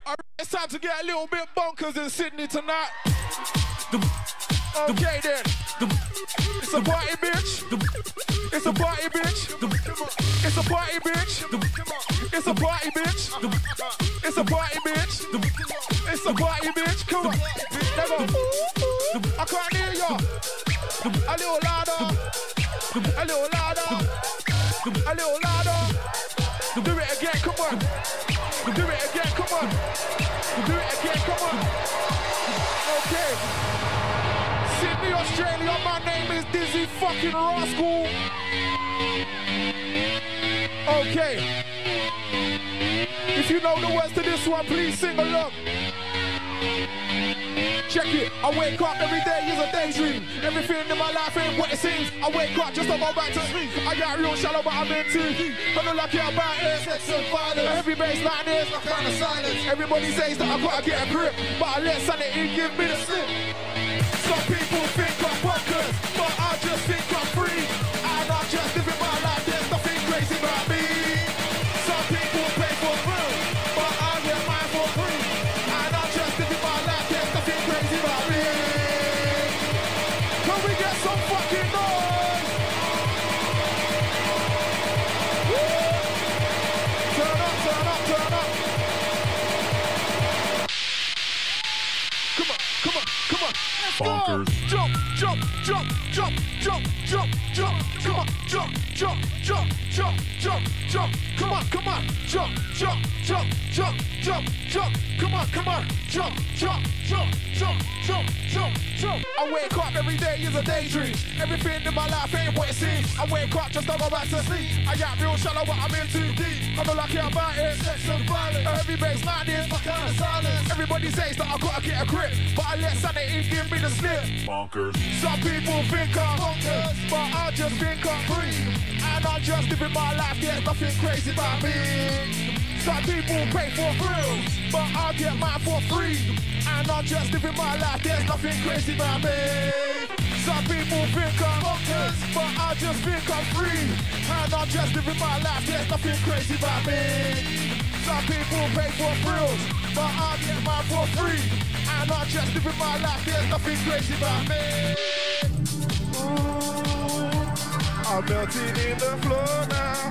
Alright, it's time to get a little bit bonkers in Sydney tonight. Okay then. It's a party, bitch. It's a party, bitch. It's a party, bitch. It's a party, bitch. It's a party, bitch. It's a party, bitch. Come on. Let go. I can't hear ya. A little louder. A little louder. A little louder. Do it again, come on. Do it again, come on. Do it again, come on. Okay. Sydney, Australia, my name is Dizzy fucking Rascal. Okay. If you know the words to this one, please sing along. Check it, I wake up every day is a daydream. Everything in my life ain't what it seems. I wake up just to go back to sleep. I got real shallow, but I'm in too deep. I don't like it about it. Sex and violence. Every bass line is my kind of silence. Everybody says that I gotta get a grip, but I let sanity give me the slip. Some people think I'm bonkers, but I just think I'm free. And I'm just living my life, there's nothing crazy about me. Some people pay for food, but I get mine for free. And I'm just living my life, there's nothing crazy about me. Can we get some fucking noise? Woo! Turn up, turn up, turn up. Come on, come on, come on. Bonkers. Jump, jump, jump, jump, jump, jump, jump, come on, jump, jump, jump, jump, jump, jump, come on, come on, jump, jump, jump, jump, jump, jump, come on, jump, jump, jump, jump, jump, jump, jump. I wake up every day is a daydream. Everything in my life ain't what it seems. I wake up just to go back to sleep. I got real shallow, but I'm in too deep. I'm not lucky about it. Sex and violence. Every bass line is my kind of silence. Everybody says that I gotta get a grip, but I let sanity give me the slip. Bonkers. Some people think I'm bonkers, but I just think I'm free. And I'm just living my life, there's nothing crazy about me. Some people pay for thrills, but I get mine for free. And I'm just living my life, there's nothing crazy about me. Some people think I'm bonkers, but I just think I'm free. And I'm just living my life, there's nothing crazy about me. Some people pay for thrills, but I get mine for free. And I'm just living my life, there's nothing crazy about me. Ooh, I'm melting in the floor now,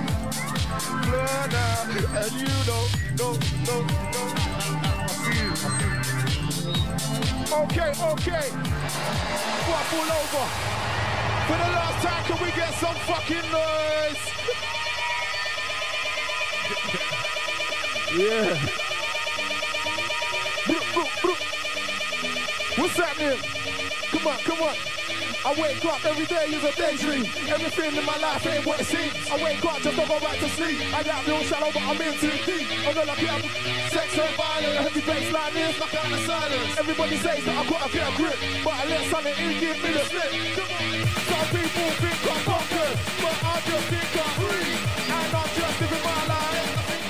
and you don't, no. I see you. Okay. Waffle over. For the last time, can we get some fucking noise? Yeah. What's happening? Come on. I wake up every day is a daydream. Everything in my life ain't what it seems. I wake up just to go back to sleep. I got real shallow, but I'm in too deep. I'm not lucky, I'm sex and violence. Every bass line is my kind of silence. Everybody says that I gotta get a grip, but I let sanity give me the slip. Some people think I'm bonkers, but I just think I'm free. And I'm just living my life.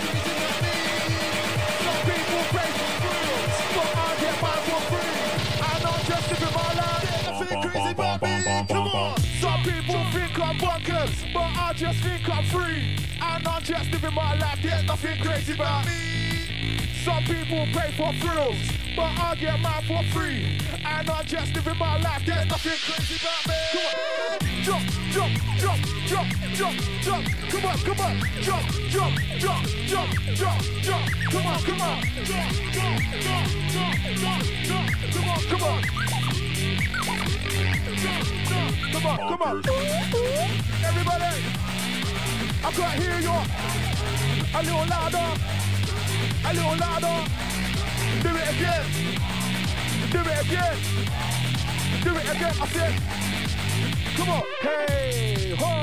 Some people pay for thrills, but I get mine for free. And I'm just living my life. Nothing crazy about me. Come on. Some people think I'm bonkers, but I just think I'm free. And I'm just living my life. There's nothing crazy about me. Some people pay for thrills, but I get mine for free. And I'm just living my life. There's nothing crazy about me. Come on. Jump. Come on. Jump. Come on. Come on. Everybody, I can't hear you. A little louder. Do it again. I said, come on. Hey ho.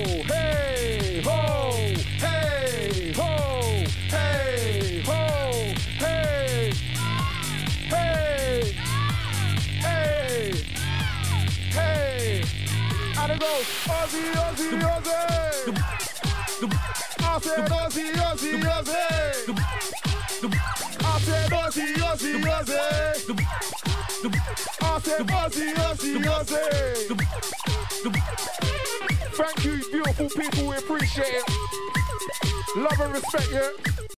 And it goes, Aussie. I said, Aussie. I said, Aussie. Thank you, beautiful people. We appreciate it. Love and respect, yeah.